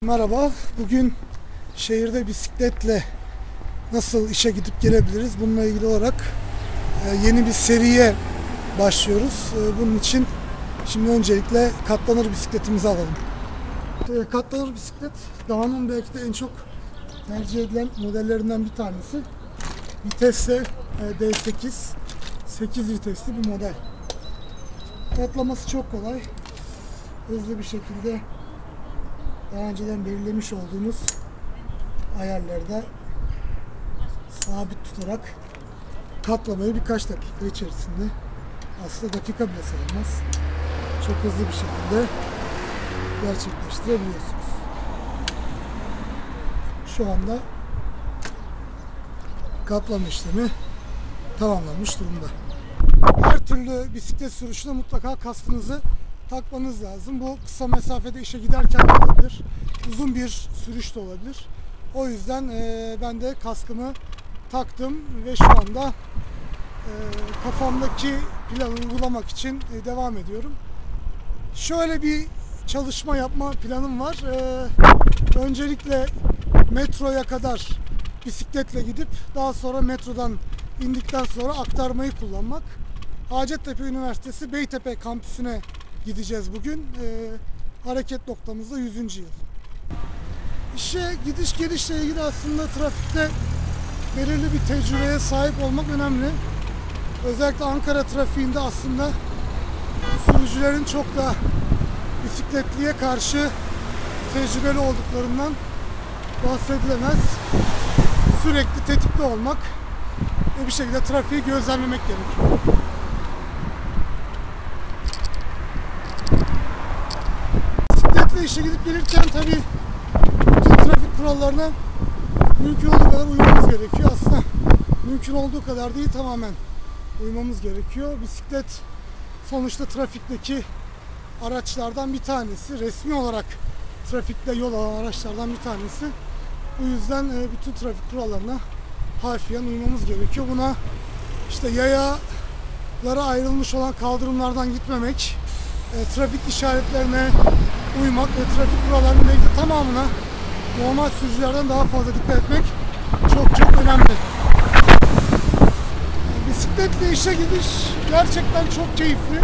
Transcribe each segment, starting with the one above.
Merhaba, bugün şehirde bisikletle nasıl işe gidip gelebiliriz? Bununla ilgili olarak yeni bir seriye başlıyoruz. Bunun için şimdi öncelikle katlanır bisikletimizi alalım. Katlanır bisiklet, Dağ'ın belki de en çok tercih edilen modellerinden bir tanesi. Vitesle D8, 8 vitesli bir model. Katlaması çok kolay, hızlı bir şekilde daha önceden belirlemiş olduğunuz ayarlarda sabit tutarak katlamayı birkaç dakika içerisinde, aslında dakika bile sayılmaz, çok hızlı bir şekilde gerçekleştirebiliyorsunuz. Şu anda kaplama işlemi tamamlanmış durumda. Her türlü bisiklet sürüşünde mutlaka kaskınızı takmanız lazım. Bu kısa mesafede işe giderken de olabilir, uzun bir sürüş de olabilir. O yüzden ben de kaskımı taktım ve şu anda kafamdaki planı uygulamak için devam ediyorum. Şöyle bir çalışma yapma planım var. Öncelikle metroya kadar bisikletle gidip daha sonra metrodan indikten sonra aktarmayı kullanmak. Hacettepe Üniversitesi Beytepe kampüsüne gideceğiz bugün. Hareket noktamızda 100. yıl. İşe gidiş gelişle ilgili aslında trafikte belirli bir tecrübeye sahip olmak önemli. Özellikle Ankara trafiğinde aslında sürücülerin çok da bisikletliye karşı tecrübeli olduklarından bahsedilemez. Sürekli tetikte olmak ve bir şekilde trafiği gözlemlemek gerekiyor. Bisikletle işe gidip gelirken tabii bütün trafik kurallarına mümkün olduğu kadar uymamız gerekiyor. Aslında mümkün olduğu kadar değil, tamamen uymamız gerekiyor. Bisiklet sonuçta trafikteki araçlardan bir tanesi. Resmi olarak trafikte yol alan araçlardan bir tanesi. Bu yüzden bütün trafik kurallarına harfiyen uymamız gerekiyor. Buna işte yayalara ayrılmış olan kaldırımlardan gitmemek, trafik işaretlerine uymak ve trafik kurallarının belki de tamamına normal sürücülerden daha fazla dikkat etmek çok önemli. Bisikletle işe gidiş gerçekten çok keyifli.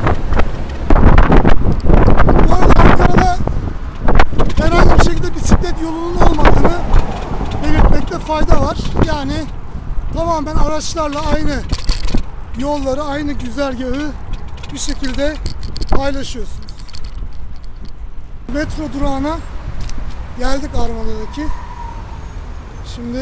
Bu arada Ankara'da herhangi bir şekilde bisiklet yolunun olmadığını belirtmekte fayda var. Yani tamamen araçlarla aynı yolları, aynı güzergahı bir şekilde paylaşıyorsunuz. Metro durağına geldik, Armada'daki. Şimdi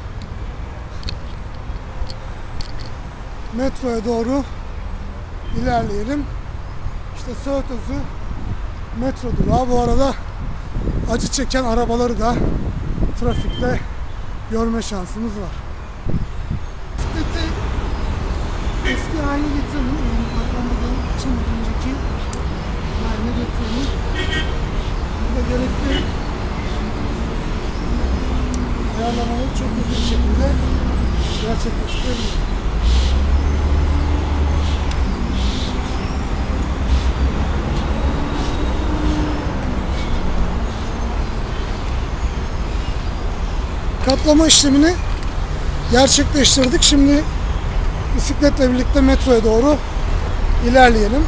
metroya doğru ilerleyelim. İşte Söğütözü metro durağı. Bu arada acı çeken arabaları da trafikte görme şansımız var. Bisikleti eski haline getirelim. Katlamadan için önceki haline getirelim. Burada gerekli ayarlamaları çok hızlı bir şekilde gerçekleştirebiliriz. Katlama işlemini gerçekleştirdik. Şimdi bisikletle birlikte metroya doğru ilerleyelim.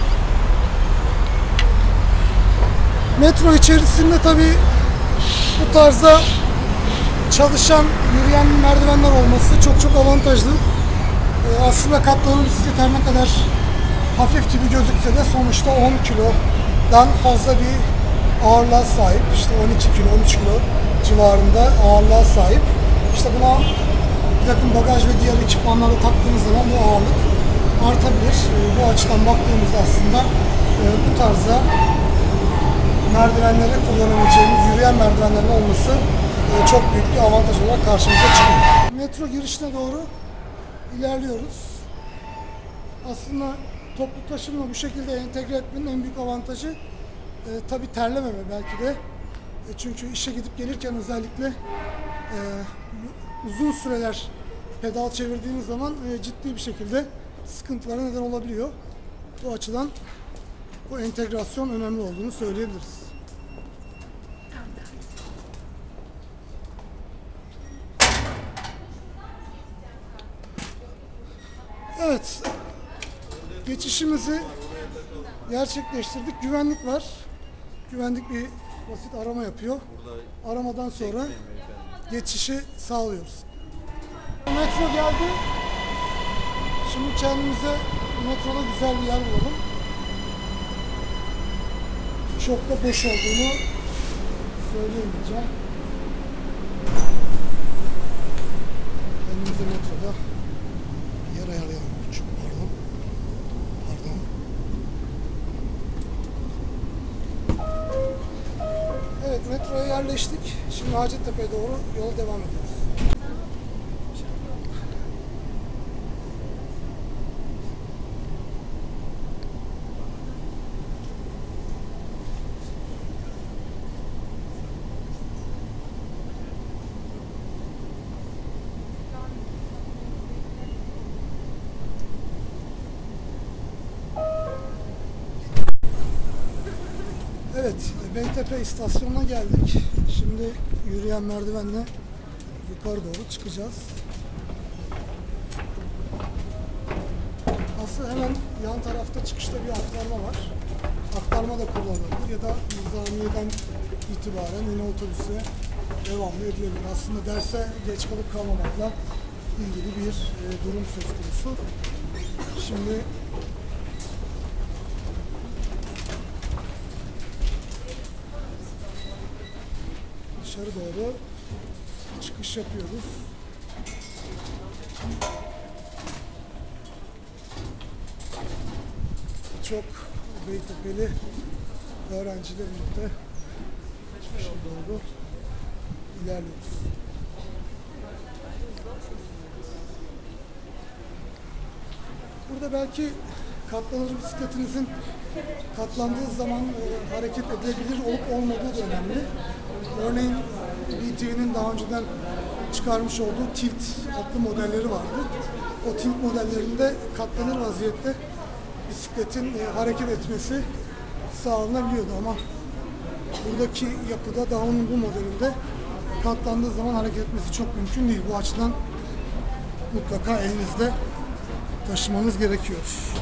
Metro içerisinde tabii bu tarzda çalışan, yürüyen merdivenler olması çok avantajlı. Aslında katlanır bisiklet her ne kadar hafif gibi gözükse de sonuçta 10 kilodan fazla bir ağırlığa sahip. İşte 12 kilo, 13 kilo civarında ağırlığa sahip. İşte buna bir takım bagaj ve diğer ekipmanları taktığımız zaman bu ağırlık artabilir. Bu açıdan baktığımızda aslında bu tarzda merdivenleri kullanabileceğimiz, yürüyen merdivenlerin olması çok büyük bir avantaj olarak karşımıza çıkıyor. Metro girişine doğru ilerliyoruz. Aslında toplu taşımla bu şekilde entegre etmenin en büyük avantajı tabii terlememe belki de. Çünkü işe gidip gelirken özellikle uzun süreler pedal çevirdiğiniz zaman ciddi bir şekilde sıkıntılara neden olabiliyor. Bu açıdan bu entegrasyon önemli olduğunu söyleyebiliriz. Evet, geçişimizi gerçekleştirdik. Güvenlik var. Güvenlik bir basit arama yapıyor. Aramadan sonra geçişi sağlıyoruz. Metro geldi. Şimdi kendimize metroda güzel bir yer bulalım. Çok da boş olduğunu söyleyemeyeceğim. Kendimize metroda yer ayarlayalım. Çok pardon. Evet, metroya yerleştik. Şimdi Hacettepe'ye doğru yola devam ediyoruz. Evet, Beytepe istasyonuna geldik. Şimdi yürüyen merdivenle yukarı doğru çıkacağız. Aslında hemen yan tarafta çıkışta bir aktarma var. Aktarma da kullanılabilir ya da Nizamiye'den itibaren yine otobüse devam edilebilir. Aslında derse geç kalıp kalmamakla ilgili bir durum söz konusu. Şimdi dışarı doğru çıkış yapıyoruz. Çok Beytepe'li öğrenciler birlikte çıkışa doğru ilerliyoruz. Burada belki katlanır bisikletinizin katlandığı zaman hareket edilebilir olup olmadığı da önemli. Örneğin BTV'nin daha önceden çıkarmış olduğu Tilt adlı modelleri vardı. O Tilt modellerinde katlanır vaziyette bisikletin hareket etmesi sağlanabiliyordu ama buradaki yapıda Dahon'un bu modelinde katlandığı zaman hareket etmesi çok mümkün değil. Bu açıdan mutlaka elinizde taşımanız gerekiyor.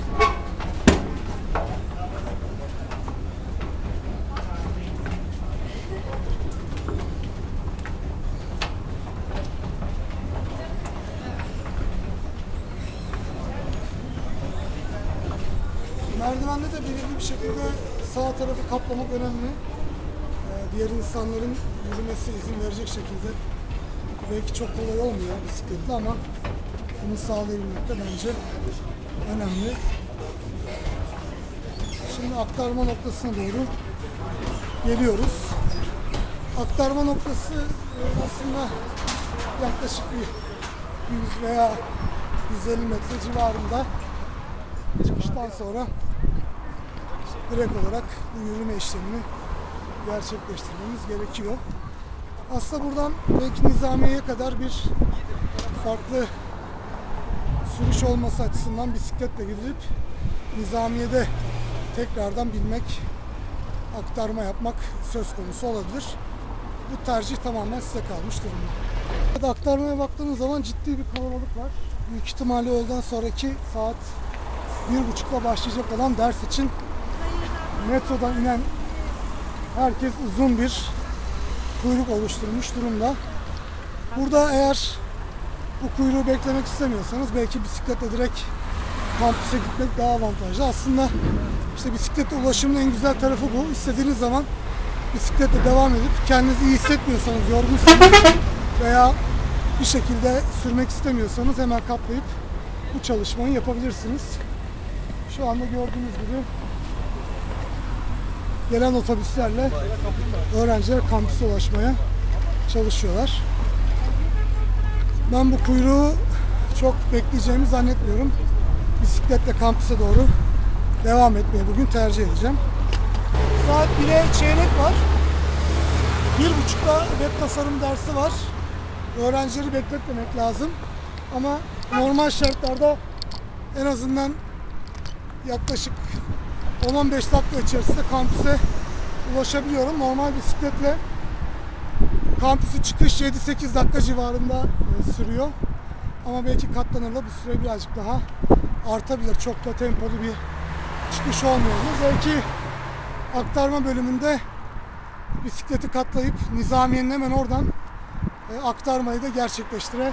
Merdivende de belirli bir şekilde sağ tarafı kaplamak önemli. Diğer insanların yürümesi izin verecek şekilde. Belki çok kolay olmuyor bisikletle ama bunu sağlayabilmek de bence önemli. Şimdi aktarma noktasına doğru geliyoruz. Aktarma noktası aslında yaklaşık bir 100 veya 150 metre civarında. Çıkıştan sonra direkt olarak bu yürüme işlemini gerçekleştirmemiz gerekiyor. Aslında buradan belki Nizamiye'ye kadar bir farklı sürüş olması açısından bisikletle gidip Nizamiye'de tekrardan binmek, aktarma yapmak söz konusu olabilir. Bu tercih tamamen size kalmış durumda. Aktarmaya baktığınız zaman ciddi bir kalabalık var. Büyük ihtimalle öğleden sonraki saat 1.30'da başlayacak olan ders için metrodan inen herkes uzun bir kuyruk oluşturmuş durumda. Burada eğer bu kuyruğu beklemek istemiyorsanız belki bisikletle direkt kampüse gitmek daha avantajlı. Aslında işte bisikletle ulaşımın en güzel tarafı bu. İstediğiniz zaman bisikletle devam edip kendinizi iyi hissetmiyorsanız, yorgunsanız veya bir şekilde sürmek istemiyorsanız hemen katlayıp bu çalışmayı yapabilirsiniz. Şu anda gördüğünüz gibi gelen otobüslerle öğrenciler kampüse ulaşmaya çalışıyorlar. Ben bu kuyruğu çok bekleyeceğimi zannetmiyorum. Bisikletle kampüse doğru devam etmeyi bugün tercih edeceğim. Saat 1'e çeyrek var. 1.30'da web tasarım dersi var. Öğrencileri bekletmemek lazım. Ama normal şartlarda en azından yaklaşık 10-15 dakika içerisinde kampüse ulaşabiliyorum. Normal bisikletle kampüsü çıkış 7-8 dakika civarında sürüyor. Ama belki katlanırla bu süre birazcık daha artabilir. Çok da tempolu bir çıkış olmayabilir. Belki aktarma bölümünde bisikleti katlayıp Nizamiye'nin hemen oradan aktarmayı da gerçekleştirebiliriz.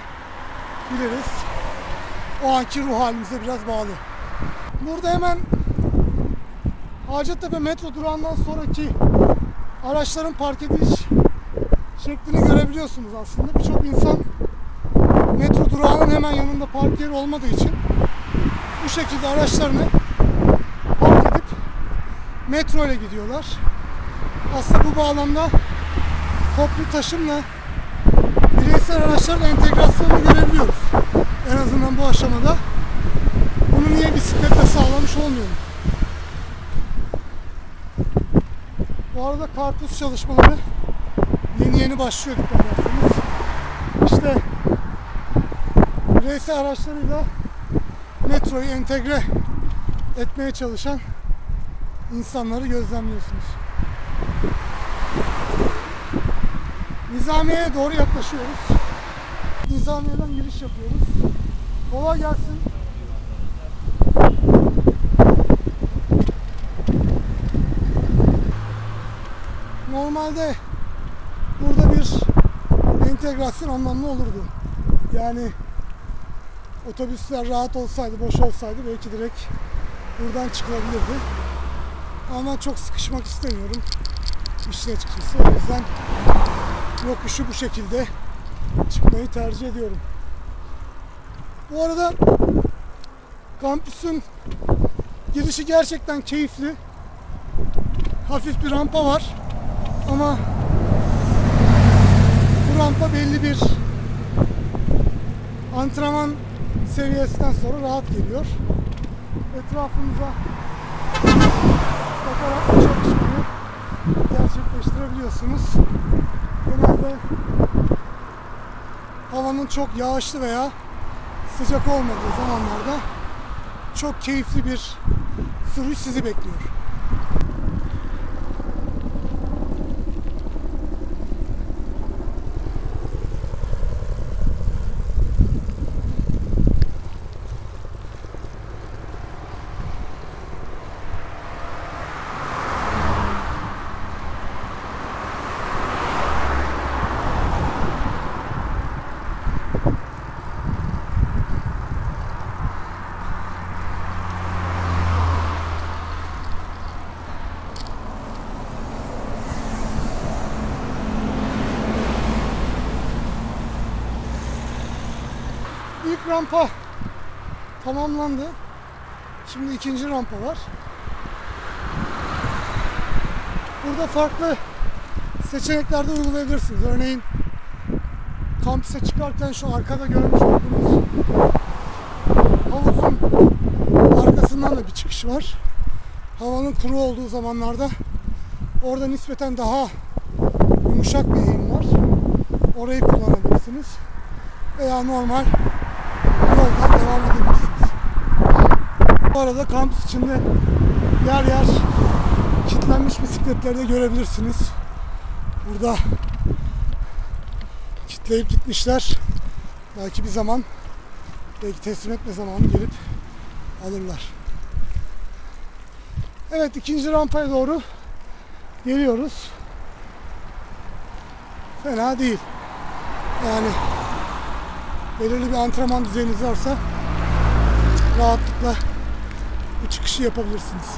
O anki ruh halimize biraz bağlı. Burada hemen Hacettepe metro durağından sonraki araçların park ediliş şeklini görebiliyorsunuz aslında. Birçok insan metro durağının hemen yanında park yeri olmadığı için bu şekilde araçlarını park edip metro ile gidiyorlar. Aslında bu bağlamda toplu taşımla bireysel araçların entegrasyonunu görebiliyoruz. En azından bu aşamada. Bunu niye bisikletle sağlamış olmuyorum? Bu arada karpuz çalışmaları yeni başlıyor dikkat ederseniz. İşte bireysel araçlarıyla metroyu entegre etmeye çalışan insanları gözlemliyorsunuz. Nizamiye'ye doğru yaklaşıyoruz. Nizamiye'den giriş yapıyoruz. Kolay gelsin. Normalde burada bir entegrasyon anlamlı olurdu. Yani otobüsler rahat olsaydı, boş olsaydı belki direkt buradan çıkılabilirdi. Ama ben çok sıkışmak istemiyorum işin açıkçası. O yüzden yokuşu bu şekilde çıkmayı tercih ediyorum. Bu arada kampüsün girişi gerçekten keyifli. Hafif bir rampa var. Ama bu rampa belli bir antrenman seviyesinden sonra rahat geliyor. Etrafımıza bakarak çalışmayı gerçekleştirebiliyorsunuz. Genelde havanın çok yağışlı veya sıcak olmadığı zamanlarda çok keyifli bir sürüş sizi bekliyor. İlk rampa tamamlandı. Şimdi ikinci rampa var. Burada farklı seçeneklerde uygulayabilirsiniz. Örneğin kampüse çıkarken şu arkada görmüş olduğunuz havuzun arkasından da bir çıkış var. Havanın kuru olduğu zamanlarda orada nispeten daha yumuşak bir eğim var. Orayı kullanabilirsiniz. Veya normal yoldan devam edebilirsiniz. Bu arada kampüs içinde yer yer kilitlenmiş bisikletleri de görebilirsiniz. Burada kilitleyip gitmişler. Belki bir zaman, belki teslim etme zamanı gelip alırlar. Evet, ikinci rampaya doğru geliyoruz. Fena değil. Yani belirli bir antrenman düzeyiniz varsa rahatlıkla bu çıkışı yapabilirsiniz.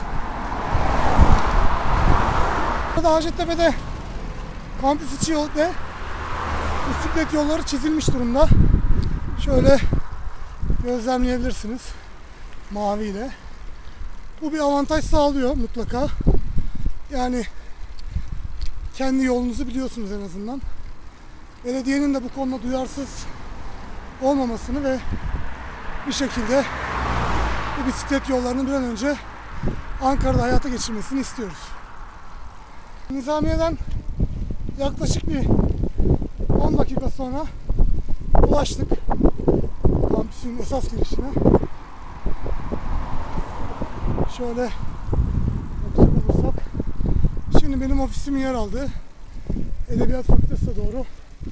Burada Hacettepe'de kampüs içi yol ve bisiklet yolları çizilmiş durumda. Şöyle gözlemleyebilirsiniz maviyle. Bu bir avantaj sağlıyor mutlaka. Yani kendi yolunuzu biliyorsunuz en azından. Belediyenin de bu konuda duyarsız olmamasını ve bir şekilde bu bisiklet yollarını bir an önce Ankara'da hayata geçirmesini istiyoruz. Nizamiye'den yaklaşık bir 10 dakika sonra ulaştık kampüsün esas girişine. Şöyle bakacak olursak, şimdi benim ofisimin yer aldığı Edebiyat Fakültesi'ne doğru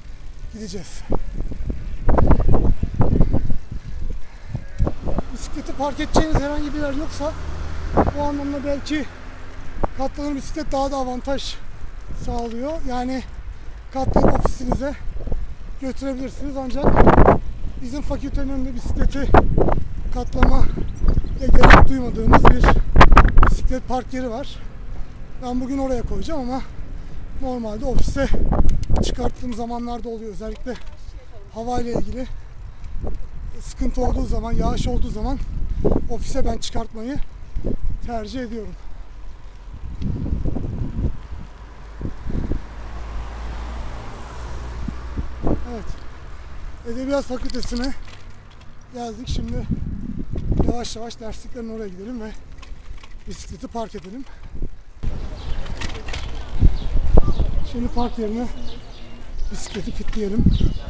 gideceğiz. Bisikleti park edeceğiniz herhangi bir yer yoksa bu anlamda belki katlanır bisiklet daha da avantaj sağlıyor. Yani katlayıp ofisinize götürebilirsiniz, ancak bizim fakültenin önünde bisikleti katlamaya gerek duymadığımız bir bisiklet park yeri var. Ben bugün oraya koyacağım ama normalde ofise çıkarttığım zamanlarda oluyor. Özellikle hava ile ilgili sıkıntı olduğu zaman, yağış olduğu zaman ofise ben çıkartmayı tercih ediyorum. Evet. Edebiyat Fakültesine geldik. Şimdi yavaş yavaş dersliklerin oraya gidelim ve bisikleti park edelim. Şimdi park yerine bisikleti kilitleyelim.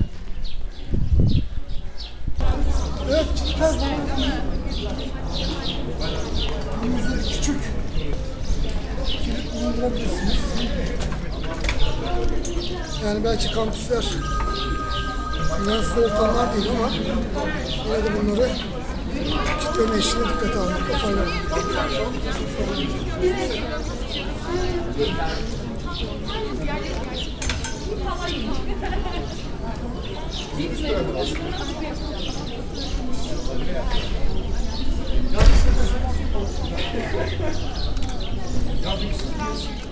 Evet, kilitler önümüzde küçük kilit bulundurabilirsiniz. Yani belki kampüsler, üniversite ortamlar değil ama yine de bunları kitleme işine dikkate almakta fayda var. Ya